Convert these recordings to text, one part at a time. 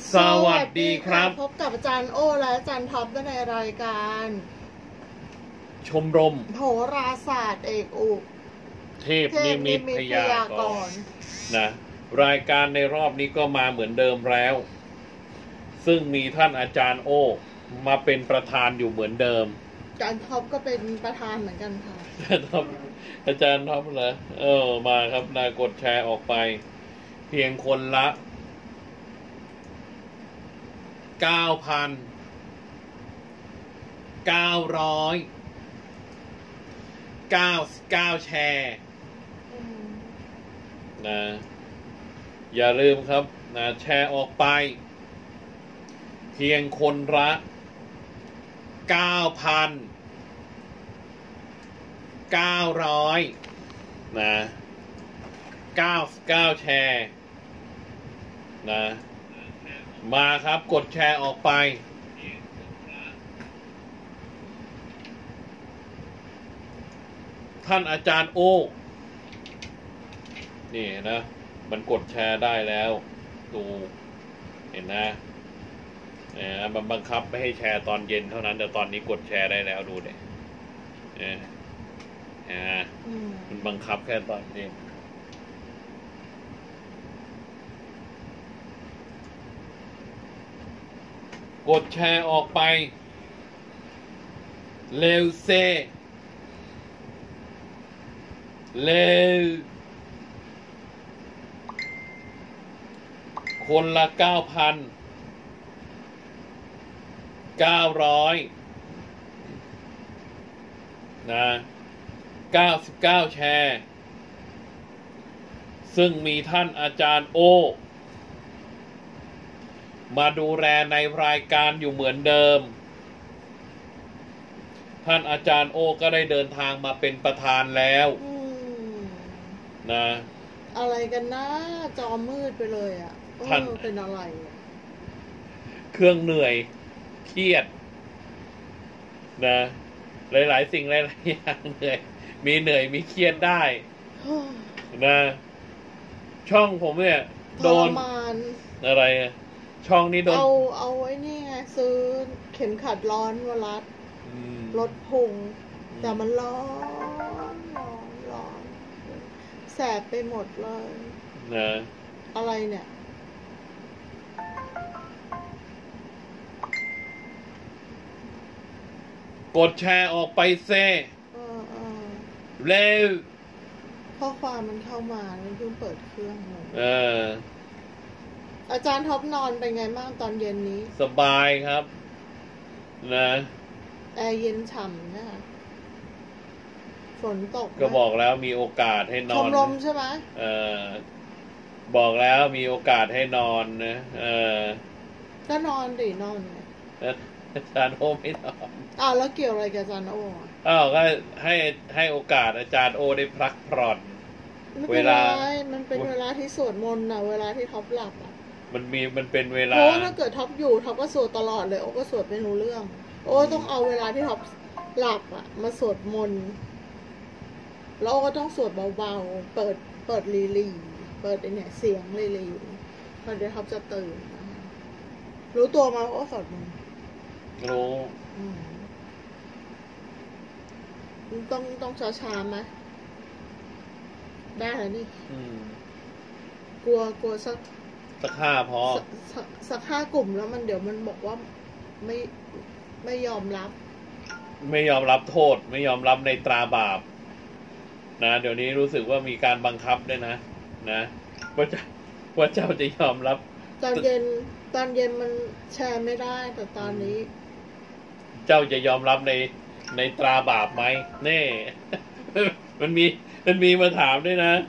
สวัสดีครับพบกับอาจารย์โอและอาจารย์ท็อปในรายการชมรมโหราศาสตร์เอกอุเทพนิมิตพยากรณ์นะรายการในรอบนี้ก็มาเหมือนเดิมแล้วซึ่งมีท่านอาจารย์โอมาเป็นประธานอยู่เหมือนเดิมอาจารย์ท็อปก็เป็นประธานเหมือนกันค่ะอาจารย์ท็อปเหรอมาครับนากดแชร์ออกไปเพียงคนละ 9,999 แชร์นะอย่าลืมครับนะแชร์ออกไปเพียงคนละ 9,900 นะ99 แชร์นะมาครับกดแชร์ออกไปท่านอาจารย์โอนี่นะมันกดแชร์ได้แล้วดูเห็นนะมันบังคับไม่ให้แชร์ตอนเย็นเท่านั้นแต่ตอนนี้กดแชร์ได้แล้วดูดิมันบังคับแค่ตอนเย็นกดแชร์ออกไปเร็วเซเร็วคนละ 9,900 นะ99 แชร์ซึ่งมีท่านอาจารย์โอมาดูแลในรายการอยู่เหมือนเดิมท่านอาจารย์โอก็ได้เดินทางมาเป็นประธานแล้วนะอะไรกันนะจอมืดไปเลยอ่ะท่านเป็นอะไรเครื่องเหนื่อยเครียดนะหลายๆสิ่งหลายๆอย่างเหนื่อยมีเครียดได้นะช่องผมเนี่ยโดนอะไรช่องนี้โดนเอาไว้นี่ไงซื้อเข็มขัดร้อนมารัดลดพุงแต่มันร้อนแสบไปหมดเลยนะอะไรเนี่ยกดแชร์ออกไปเซ่เร็วข้อความมันเข้ามาแล้วเพิ่งเปิดเครื่องอาจารย์ท็อปนอนเป็นไงบ้างตอนเย็นนี้สบายครับนะแอร์เย็นฉ่ำนะคะฝนตกก็บอกแล้วมีโอกาสให้นอนชมรมใช่ไหมบอกแล้วมีโอกาสให้นอนนะก็นอนดินอนอาจารย์โอไม่นอนแล้วเกี่ยวอะไรกับอาจารย์โอก็ให้โอกาสอาจารย์โอได้พักผ่อนเวลามันเป็นเวลาที่สวดมนต์เวลาที่ท็อปหลับมันเป็นเวลาเพราะถ้าเกิดท็อปอยู่ท็อปก็สวดตลอดเลยโอก็สวดไม่รู้เรื่องโอต้องเอาเวลาที่ท็อปหลับมาสวดมนต์แล้วก็ต้องสวดเบาๆเปิดลีเปิดเนี่ยเสียงลีพอเดี๋ยวท็อปจะตื่นรู้ตัวมาโอสวดมนต์รู้ต้องช้าๆไหมได้แล้วนี่กลัวสัก 5พอสัก5 กลุ่มแล้วมันเดี๋ยวมันบอกว่าไม่ยอมรับโทษไม่ยอมรับในตราบาปนะเดี๋ยวนี้รู้สึกว่ามีการบังคับด้วยนะว่าเจ้าจะยอมรับตอนเย็นมันแชร์ไม่ได้แต่ตอนนี้เจ้าจะยอมรับในตราบาปไหมเน่มันมีมาถามด้วยนะ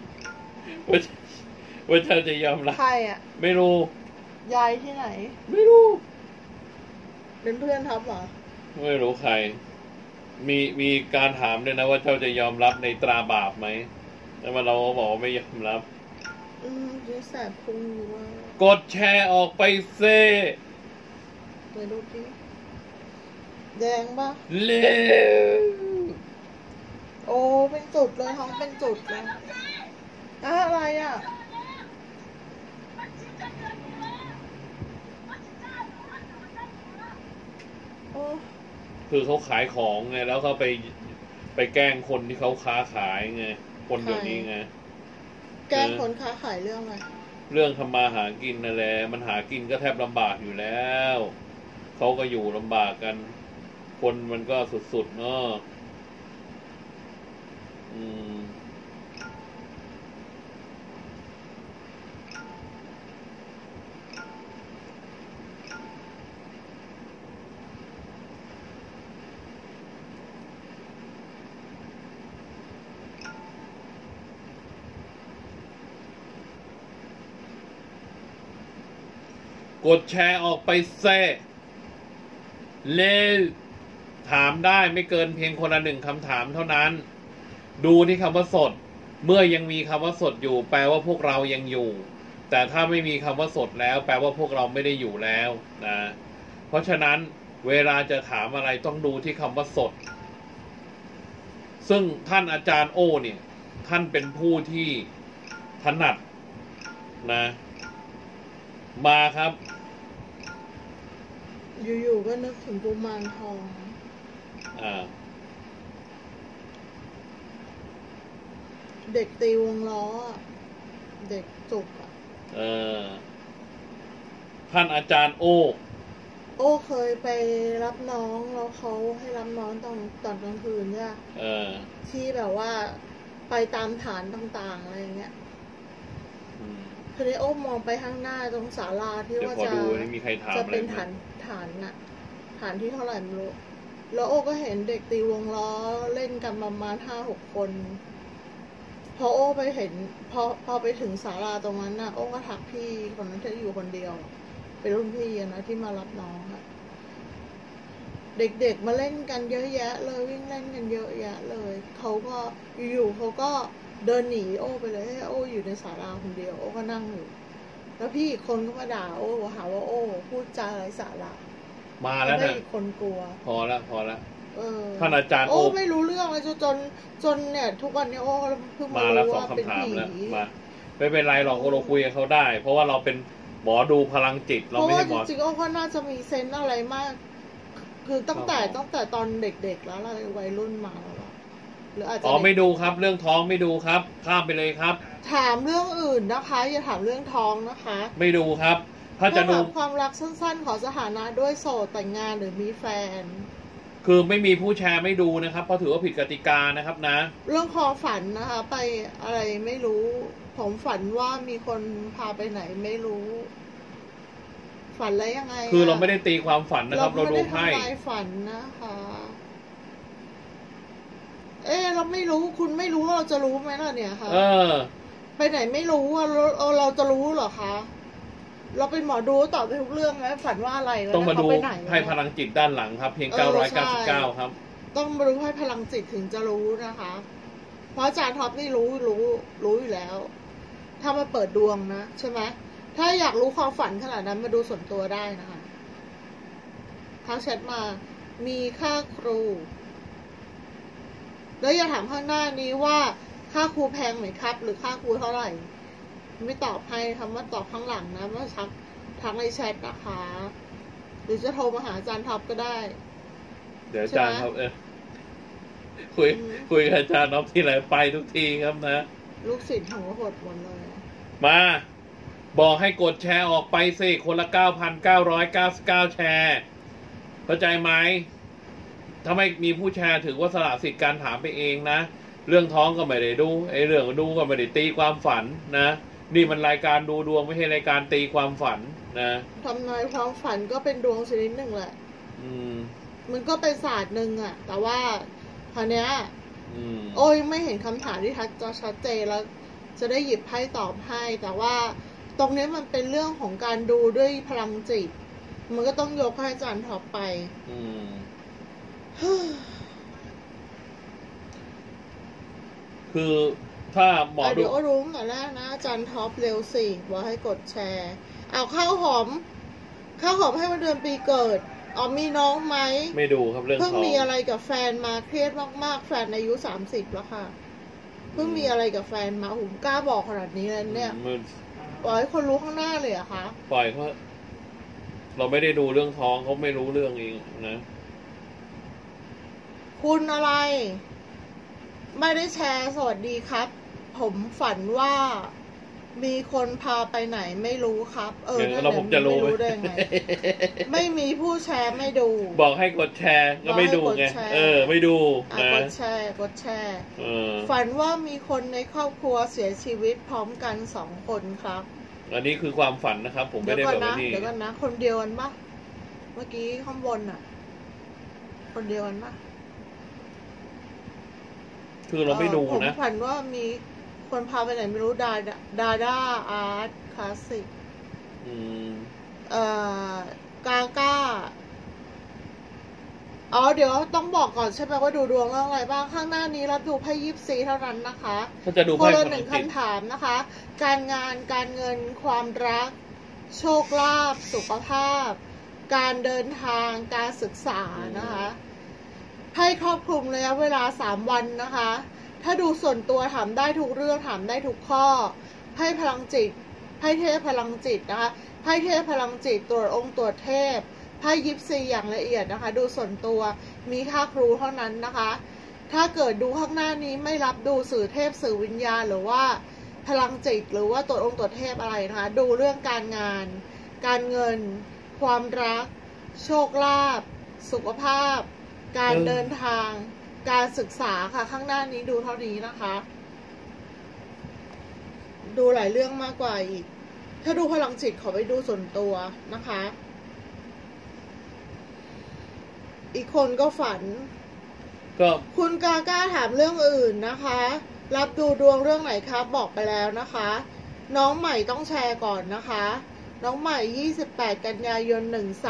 ว่าเจ้าจะยอมรับใครไม่รู้ยายที่ไหนไม่รู้เป็นเพื่อนท็อปเหรอไม่รู้ใครมีการถามด้วยนะว่าเจ้าจะยอมรับในตราบาปไหมแต่ว่าเราบอกว่าไม่ยอมรับยิ่งแสบพุงอยู่ว่ากดแชร์ออกไปเซ่ไปดูดิแดงปะเร็วโอ้เป็นจุดเลยท้องเป็นจุดเลยอะไรคือเขาขายของไงแล้วเขาไปแกล้งคนที่เขาค้าขายไงคนเดี๋ยวนี้ไงแกล้งคนค้าขายเรื่องอะไรเรื่องทำมาหากินนั่นแหละมันหากินก็แทบลำบากอยู่แล้วเขาก็อยู่ลำบากกัน คนมันก็สุดๆเนาะกดแชร์ออกไปแซ่เร็วถามได้ไม่เกินเพียงคนละ1คำถามเท่านั้นดูที่คำว่าสดเมื่อยังมีคำว่าสดอยู่แปลว่าพวกเรายังอยู่แต่ถ้าไม่มีคำว่าสดแล้วแปลว่าพวกเราไม่ได้อยู่แล้วนะเพราะฉะนั้นเวลาจะถามอะไรต้องดูที่คำว่าสดซึ่งท่านอาจารย์โอเนี่ยท่านเป็นผู้ที่ถนัดนะมาครับอยู่ๆก็นึกถึงกุมารทองเด็กตีวงล้อเด็กจุกท่านอาจารย์โอเคยไปรับน้องแล้วเขาให้รับน้องตอนกลางคืนเนี่ยที่แบบว่าไปตามฐานต่างๆอะไรเงี้ยทีนี้มองไปข้างหน้าตรงศาลาที่ว่าจะเป็นฐานที่เท่าไหร่ไม่รู้แล้วก็เห็นเด็กตีวงล้อเล่นกันประมาณ5-6 คนพอไปเห็นพอไปถึงศาลาตรงนั้นน่ะก็ทักพี่คนนั้นที่อยู่คนเดียวเป็นรุ่นพี่นะที่มารับน้องอะเด็กๆมาเล่นกันเยอะแยะเลยวิ่งเล่นกันเยอะแยะเลยเขาก็อยู่เขาก็เดินหนีไปเลยให้อยู่ในศาลาคนเดียวก็นั่งอยู่แล้วพี่อีกคนก็มาด่าหาว่าพูดจาไร้สาระมาแล้วนะอีกคนกลัวพอละท่านอาจารย์ไม่รู้เรื่องเลยจนเนี่ยทุกวันนี้เพิ่งมารู้ว่าเป็นผีมาไม่เป็นไรหรอกเราคุยกับเขาได้เพราะว่าเราเป็นหมอดูพลังจิตเราไม่ใช่หมอจริงๆก็น่าจะมีเซนส์อะไรมากคือตั้งแต่ตอนเด็กๆแล้วอะไรวัยรุ่นมาแล้วหรืออาจจะไม่ดูครับเรื่องท้องไม่ดูครับข้ามไปเลยครับถามเรื่องอื่นนะคะอย่าถามเรื่องท้องนะคะไม่ดูครับถ้าจะดูความรักสั้นๆขอสถานะด้วยโสดแต่งงานหรือมีแฟนคือไม่มีผู้แชร์ไม่ดูนะครับเพราะถือว่าผิดกติกานะครับนะเรื่องความฝันนะคะไปอะไรไม่รู้ผมฝันว่ามีคนพาไปไหนไม่รู้ฝันอะไรยังไงคือเราไม่ได้ตีความฝันนะครับเราดูไพ่ฝันนะคะเราไม่รู้คุณไม่รู้เราจะรู้ไหมล่ะเนี่ยคะไปไหนไม่รู้เราจะรู้เหรอคะเราเป็นหมอดูตอบไปทุกเรื่องไหมฝันว่าอะไรต้องมาดูไพ่พลังจิตด้านหลังครับเพียง999ครับต้องมาดูไพ่พลังจิตถึงจะรู้นะคะเพราะอาจารย์ท็อปนี่รู้อยู่แล้วถ้ามาเปิดดวงนะใช่ไหมถ้าอยากรู้ความฝันขนาดนั้นมาดูส่วนตัวได้นะคะทักแชทมามีค่าครูแล้วอย่าถามข้างหน้านี้ว่าค่าครูแพงไหมครับหรือค่าครูเท่าไหร่ไม่ตอบให้คำว่าตอบข้างหลังนะว่าทักในแชทนะคะหรือจะโทรมาหาอาจารย์ท็อปก็ได้เดี๋ยวอาจารย์ท็อปคุยกับอาจารย์ท็อปที่ไหนไปทุกทีครับนะลูกศิษย์ของหดหมดเลยมาบอกให้กดแชร์ออกไปสิคนละ 9,999 แชร์เข้าใจไหมถ้าไม่มีผู้แชร์ถือว่าสละสิทธิ์การถามไปเองนะเรื่องท้องก็ไม่ได้ดูเรื่องดูก็ไม่ได้ตีความฝันนะนี่มันรายการดูดวงไม่ใช่รายการตีความฝันนะทำนายความฝันก็เป็นดวงชนิดหนึ่งแหละมันก็เป็นศาสตร์หนึ่งอะแต่ว่าคราวเนี้ยไม่เห็นคำถามที่ชัดเจนแล้วจะได้หยิบไพ่ตอบให้แต่ว่าตรงนี้มันเป็นเรื่องของการดูด้วยพลังจิตมันก็ต้องยกให้อาจารย์ท็อปไปคือถ้าหมอดูเดี๋ยวรู้แต่แรกนะอาจารย์ท็อปเร็วสิบอกให้กดแชร์เอาข้าวหอมให้วันเดือนปีเกิดมีน้องไหมไม่ดูครับเรื่องเพิ่งมีอะไรกับแฟนมาเครียดมากๆแฟนอายุ30แล้วค่ะเพิ่งมีอะไรกับแฟนมาผมกล้าบอกขนาดนี้แล้วเนี่ยปล่อยให้คนรู้ข้างหน้าเลยอะคะปล่อยเขาเราไม่ได้ดูเรื่องท้องเขาไม่รู้เรื่องเองนะคุณอะไรไม่ได้แชร์สวัสดีครับ ผมฝันว่ามีคนพาไปไหนไม่รู้ครับแล้วผมจะรู้ได้ไง ไม่มีผู้แชร์ไม่ดูบอกให้กดแชร์ก็ไม่ดูไงไม่ดูนะกดแชร์ฝันว่ามีคนในครอบครัวเสียชีวิตพร้อมกัน2 คนครับอันนี้คือความฝันนะครับผมไม่ได้แบบนี้เดี๋ยวก่อนนะคนเดียวกันปะเมื่อกี้ข้างบนอะคนเดียวกันปะคือเราไม่ดูนะผมฝันว่ามีคนพาไปไหนไม่รู้ดาด้าอาร์ตคลาสสิกกาก้าเดี๋ยวต้องบอกก่อนใช่ไหมว่าดูดวงเรื่องอะไรบ้างข้างหน้านี้รับดูไพ่24เท่านั้นนะคะจะดูคนละ1 คำถามนะคะการงานการเงินความรักโชคลาภสุขภาพการเดินทางการศึกษานะคะให้ครอบคลุมระยะเวลา3 วันนะคะถ้าดูส่วนตัวถามได้ทุกเรื่องถามได้ทุกข้อไพ่พลังจิตไพ่เทพพลังจิตนะคะไพ่เทพพลังจิตตรวจองค์ตรวจเทพไพ่24อย่างละเอียดนะคะดูส่วนตัวมีค่าครูเท่านั้นนะคะถ้าเกิดดูข้างหน้านี้ไม่รับดูสื่อเทพสื่อวิญญาณหรือว่าพลังจิตหรือว่าตรวจองค์ตรวจเทพอะไรนะคะดูเรื่องการงานการเงินความรักโชคลาภสุขภาพการเดินทางการศึกษาค่ะข้างหน้านี้ดูเท่านี้นะคะดูหลายเรื่องมากกว่าอีกถ้าดูพลังจิตขอไปดูส่วนตัวนะคะอีกคนก็ฝันก็คุณกาก้าถามเรื่องอื่นนะคะรับดูดวงเรื่องไหนครับบอกไปแล้วนะคะน้องใหม่ต้องแชร์ก่อนนะคะน้องใหม่28 กันยายน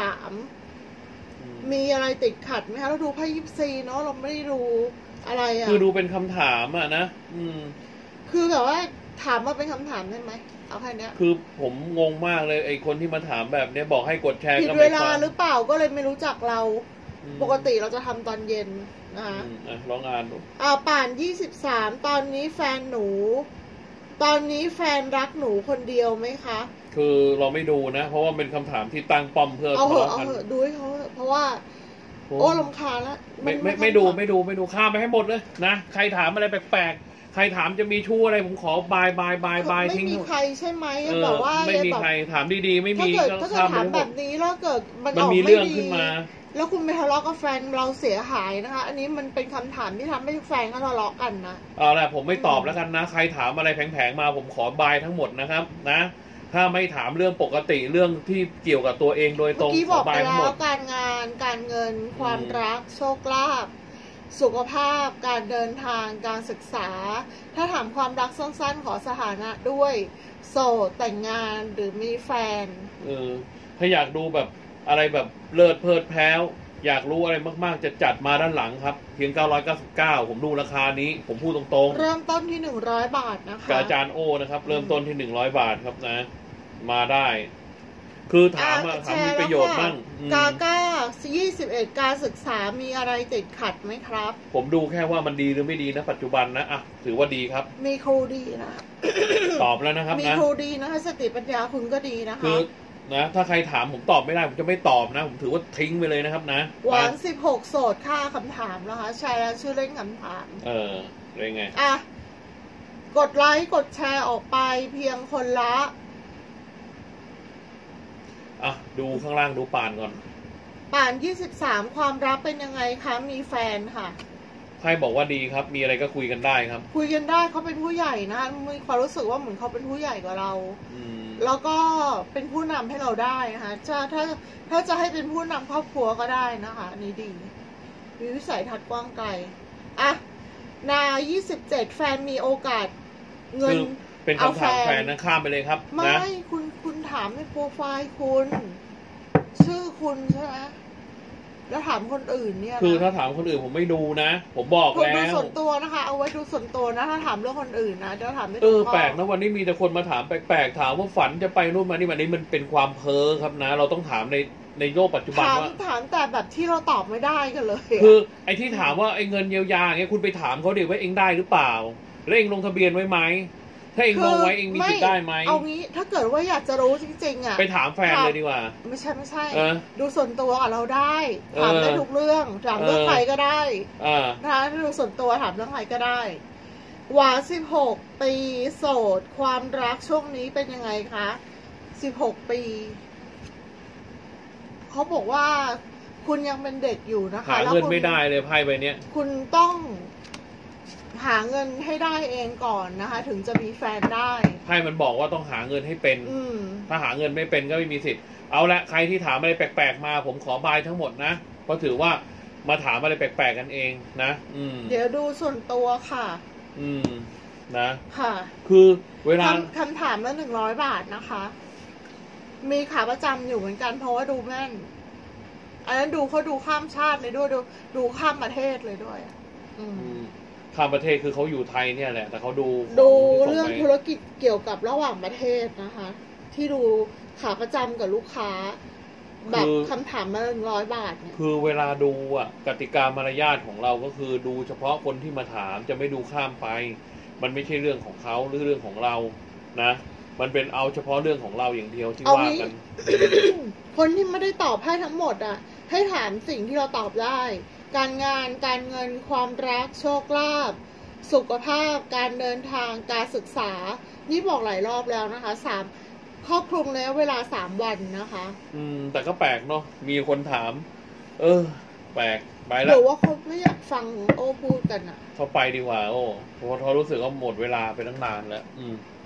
13มีอะไรติดขัดไหมคะเราดูไพ่24เนาะเราไม่ได้ดูอะไรคือดูเป็นคำถามนะคือแบบว่าถามมาเป็นคำถามได้ไหมเอาแค่นี้คือผมงงมากเลยไอ้คนที่มาถามแบบนี้บอกให้กดแชร์ผิดเวลาหรือเปล่าก็เลยไม่รู้จักเราปกติเราจะทำตอนเย็นนะคะลองอ่านดูป่าน23ตอนนี้แฟนรักหนูคนเดียวไหมคะคือเราไม่ดูนะเพราะว่าเป็นคำถามที่ตั้งป้อมเพื่อเอาดูให้เขาเพราะว่าโอ้รำคาญแล้วไม่ดูข้ามไปให้หมดเลยนะใครถามอะไรแปลกๆใครถามจะมีชู้อะไรผมขอบายทิ้งไม่มีใครใช่ไหมบอกว่าไม่มีใครถามดีๆไม่มีถ้าเกิดถามแบบนี้แล้วเกิดมันมีเรื่องขึ้นมาแล้วคุณไปทะเลาะกับแฟนเราเสียหายนะคะอันนี้มันเป็นคำถามที่ทำให้แฟนเขาทะเลาะกันนะเอาล่ะผมไม่ตอบแล้วกันนะใครถามอะไรแผงๆมาผมขอบายทั้งหมดนะครับนะถ้าไม่ถามเรื่องปกติเรื่องที่เกี่ยวกับตัวเองโดยตรงขอบายทั้งหมดการงานการเงินความรักโชคลาภสุขภาพการเดินทางการศึกษาถ้าถามความรักสั้นๆขอสถานะด้วยโสดแต่งงานหรือมีแฟนถ้าอยากดูแบบอะไรแบบเลิศเพลิดแพ้วอยากรู้อะไรมากๆจะจัดมาด้านหลังครับเพียง999ผมดูราคานี้ผมพูดตรงๆเริ่มต้นที่100 บาทนะคะอาจารย์โอนะครับเริ่มต้นที่100 บาทครับนะมาได้คือถามมีประโยชน์บ้างกาก้า21การศึกษามีอะไรติดขัดไหมครับผมดูแค่ว่ามันดีหรือไม่ดีนะปัจจุบันนะถือว่าดีครับมีครูดีนะตอบแล้วนะครับนะมีครูดีนะคะสติปัญญาคุณก็ดีนะคะนะถ้าใครถามผมตอบไม่ได้ผมจะไม่ตอบนะผมถือว่าทิ้งไปเลยนะครับนะหวาน16โสดค่าคำถามนะคะแชร์แล้วชื่อเล่นคำถามอะไรไงกดไลค์กดแชร์ออกไปเพียงคนละดูข้างล่างดูป่านก่อนป่าน23ความรักเป็นยังไงคะมีแฟนค่ะใครบอกว่าดีครับมีอะไรก็คุยกันได้ครับคุยกันได้เขาเป็นผู้ใหญ่นะมีความรู้สึกว่าเหมือนเขาเป็นผู้ใหญ่กว่าเราแล้วก็เป็นผู้นำให้เราได้นะคะถ้าจะให้เป็นผู้นำครอบครัวก็ได้นะคะนี่ดีมีวิสัยทัศน์กว้างไกลนา27แฟนมีโอกาสเงินเป็นคำถามแฟนนะข้ามไปเลยครับไม่คุณถามในโปรไฟล์คุณชื่อคุณใช่ไหมแล้วถามคนอื่นเนี่ยคือถ้าถามคนอื่นผมไม่ดูนะผมบอกแล้วดูส่วนตัวนะคะเอาไว้ดูส่วนตัวนะถ้าถามเรื่องคนอื่นนะเดี๋ยวถามไม่แปลกนะวันนี้มีแต่คนมาถามแปลกๆถามว่าฝันจะไปนู่นมานี่วันนี้มันเป็นความเพ้อครับนะเราต้องถามในโลกปัจจุบันว่าถามแต่แบบที่เราตอบไม่ได้กันเลยคือไอ้ที่ถามว่าไอ้เงินเยียวยาเงี้ยคุณไปถามเขาดิว่าเองได้หรือเปล่าแล้วเองลงทะเบียนไว้ไหมถถ้าเองมองไว้เองมีสิทธิ์ได้ไหมเอางี้ถ้าเกิดว่าอยากจะรู้จริงๆอ่ะไปถามแฟนเลยดีกว่าไม่ใช่ดูส่วนตัวกับเราได้ถามได้ทุกเรื่องถามเรื่องใครก็ได้นะคะดูส่วนตัวถามเรื่องใครก็ได้หวาน16 ปีโสดความรักช่วงนี้เป็นยังไงคะ16 ปีเขาบอกว่าคุณยังเป็นเด็กอยู่นะคะหาเงินไม่ได้เลยไพ่ใบนี้คุณต้องหาเงินให้ได้เองก่อนนะคะ ถึงจะมีแฟนได้ไพ่มันบอกว่าต้องหาเงินให้เป็นถ้าหาเงินไม่เป็นก็ไม่มีสิทธิ์เอาละใครที่ถามอะไรแปลกๆมาผมขอบายทั้งหมดนะเพราะถือว่ามาถามอะไรแปลกๆกันเองนะเดี๋ยวดูส่วนตัวค่ะนะค่ะคือเวลาคำถามละ100 บาทนะคะมีขาประจำอยู่เหมือนกันเพราะว่าดูแม่นอันนั้นดูเขาดูข้ามชาติเลยด้วยดูข้ามประเทศเลยด้วยข้ามประเทศคือเขาอยู่ไทยเนี่ยแหละแต่เขาดูเรื่องธุรกิจเกี่ยวกับระหว่างประเทศนะคะที่ดูขาประจำกับลูกค้าแบบคำถามมา100 บาทเนี่ยคือเวลาดูกติกามารยาทของเราก็คือดูเฉพาะคนที่มาถามจะไม่ดูข้ามไปมันไม่ใช่เรื่องของเขาหรือเรื่องของเรานะมันเป็นเอาเฉพาะเรื่องของเราอย่างเดียวที่ว่ากันคนที่ไม่ได้ตอบให้ทั้งหมดให้ถามสิ่งที่เราตอบได้การงานการเงินความรักโชคลาภสุขภาพการเดินทางการศึกษานี่บอกหลายรอบแล้วนะคะครอบคลุมแล้วเวลา3 วันนะคะแต่ก็แปลกเนาะมีคนถามแปลกไปแล้วหรือว่าเขาไม่อยากฟังโอ้พูดกันเขาไปดีกว่าโอ้เพราะเขารู้สึกว่าหมดเวลาไปตั้งนานแล้ว